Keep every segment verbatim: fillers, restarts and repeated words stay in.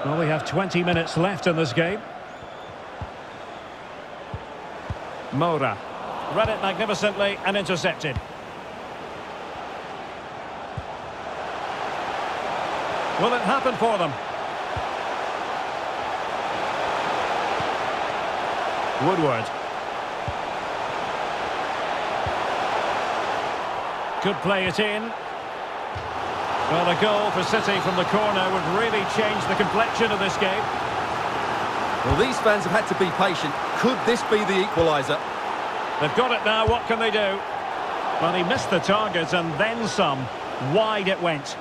Well, we have twenty minutes left in this game. Moura. Read it magnificently and intercepted. Will it happen for them? Woodward. Could play it in. Well, a goal for City from the corner would really change the complexion of this game. Well, these fans have had to be patient. Could this be the equaliser? They've got it now, what can they do? Well, he missed the target and then some. Wide it went.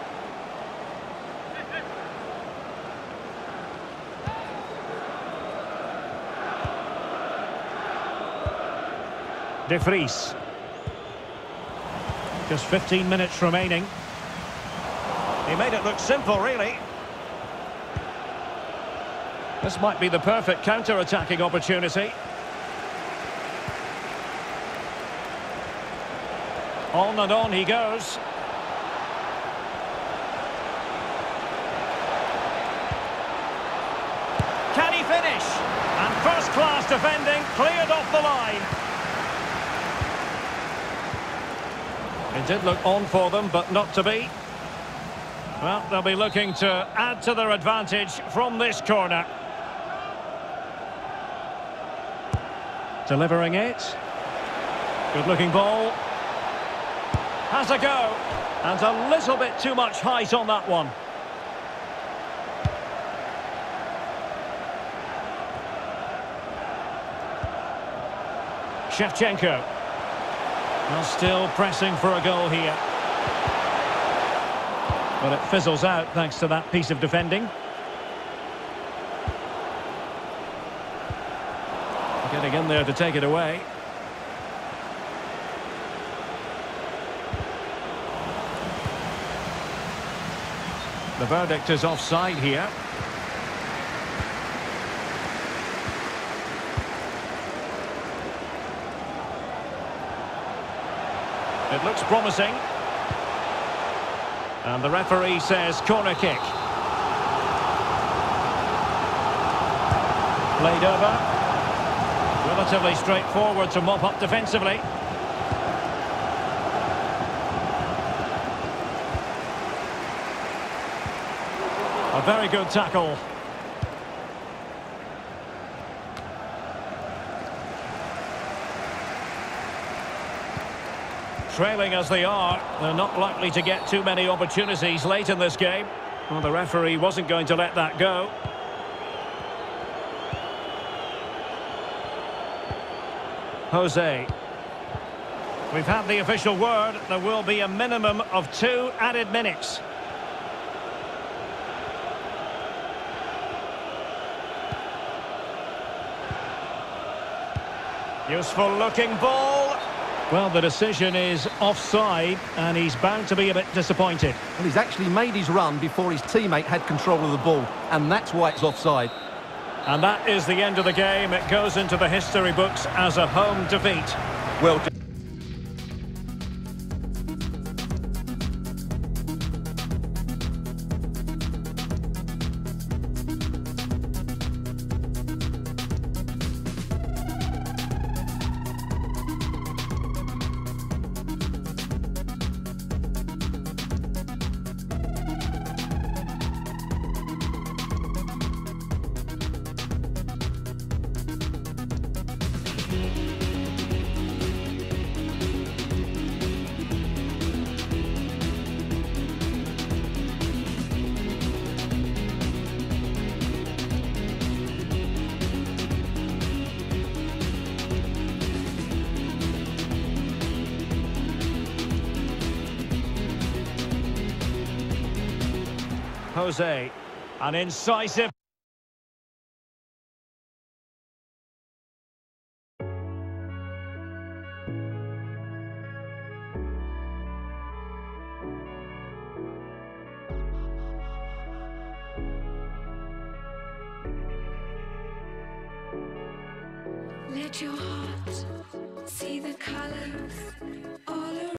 De Vries. Just fifteen minutes remaining. He made it look simple, really. This might be the perfect counter-attacking opportunity. On and on he goes. Can he finish? And first-class defending, cleared off the line. It did look on for them, but not to be. Well, they'll be looking to add to their advantage from this corner. Delivering it. Good-looking ball. Has a go. And a little bit too much height on that one. Shevchenko. Well, still pressing for a goal here. But it fizzles out thanks to that piece of defending. Getting in there to take it away. The verdict is offside here. It looks promising. And the referee says corner kick. Played over. Relatively straightforward to mop up defensively. A very good tackle. Trailing as they are, they're not likely to get too many opportunities late in this game. Well, the referee wasn't going to let that go. Jose. We've had the official word. There will be a minimum of two added minutes. Useful looking ball. Well, the decision is offside, and he's bound to be a bit disappointed. Well, he's actually made his run before his teammate had control of the ball, and that's why it's offside. And that is the end of the game. It goes into the history books as a home defeat. Well, Jose, an incisive... Let your